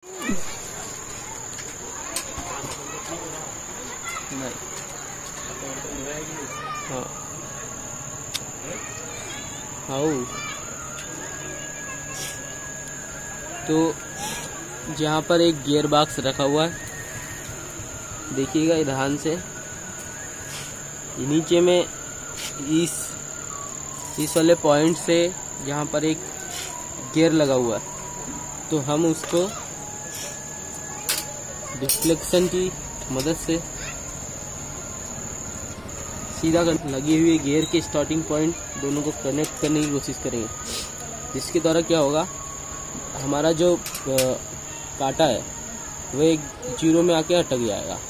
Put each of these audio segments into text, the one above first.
नहीं, हाँ हाँ। तो जहाँ पर एक गियर बॉक्स रखा हुआ है, देखिएगा ध्यान से, नीचे में इस वाले पॉइंट से जहाँ पर एक गियर लगा हुआ है, तो हम उसको डिफ्लेक्शन की मदद से सीधा लगी हुई गियर के स्टार्टिंग पॉइंट दोनों को कनेक्ट करने की कोशिश करेंगे, जिसके द्वारा क्या होगा, हमारा जो काटा है वो एक जीरो में आके अटक जाएगा।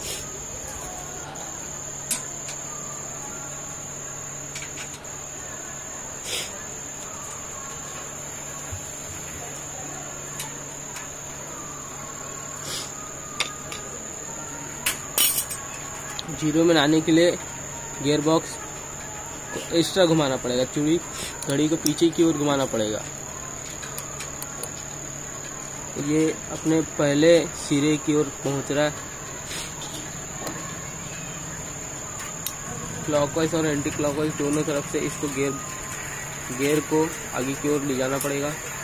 जीरो में आने के लिए गियर बॉक्स को एक्स्ट्रा घुमाना पड़ेगा, चूड़ी घड़ी को पीछे की ओर घुमाना पड़ेगा। ये अपने पहले सिरे की ओर पहुंच रहा है। क्लॉकवाइज और एंटी क्लॉकवाइज दोनों तरफ से इसको गियर को आगे की ओर ले जाना पड़ेगा।